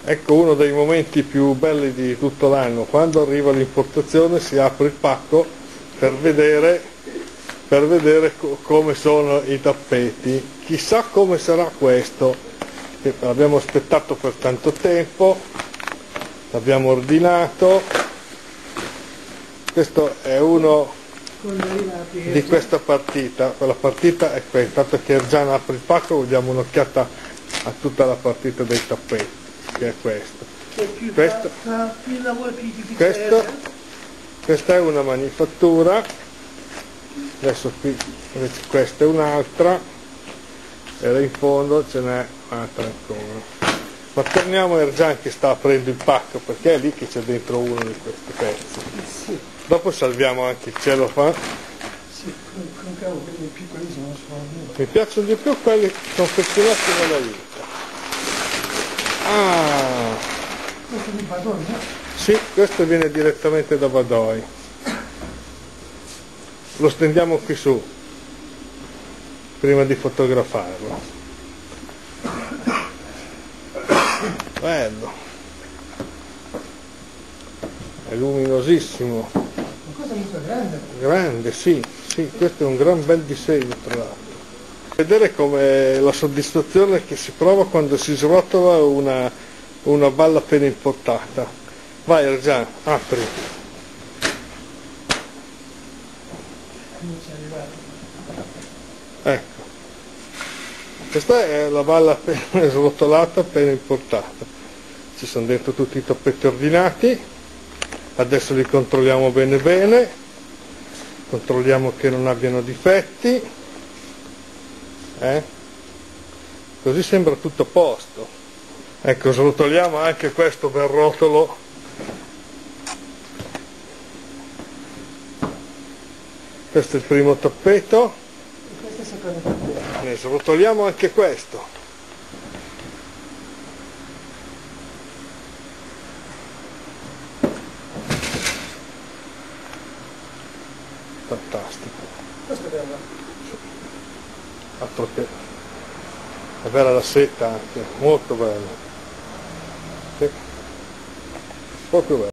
Ecco uno dei momenti più belli di tutto l'anno, quando arriva l'importazione si apre il pacco per vedere come sono i tappeti. Chissà come sarà questo, che l'abbiamo aspettato per tanto tempo, l'abbiamo ordinato. Questo è uno di questa partita, quella partita è questa. Intanto che Ergiano apre il pacco diamo un'occhiata a tutta la partita dei tappeti, che è questo. Questa è una manifattura, adesso qui invece questa è un'altra, e là in fondo ce n'è un'altra ancora. Ma torniamo a Ergiano che sta aprendo il pacco, perché è lì che c'è dentro uno di questi pezzi. Dopo salviamo anche il cellophane. Mi piacciono di più quelli confezionati nella vita. Questo di Badoi, no? Sì, questo viene direttamente da Badoi. Lo stendiamo qui su, prima di fotografarlo. Bello. È luminosissimo. Ma questo è molto grande. Grande, sì, sì, questo è un gran bel disegno tra l'altro. Vedere come la soddisfazione che si prova quando si srotola una balla appena importata. Vai Ergiano, apri. Ecco. Questa è la balla appena srotolata, appena importata. Ci sono dentro tutti i tappeti ordinati. Adesso li controlliamo bene bene. Controlliamo che non abbiano difetti. Così sembra tutto a posto. Ecco, srotoliamo anche questo bel rotolo. Questo è il primo tappeto. E questo è il secondo tappeto. Ne srotoliamo anche questo. Fantastico. Questo è bello. Altro che è bella la seta anche, molto bella. Sì. Proprio bella.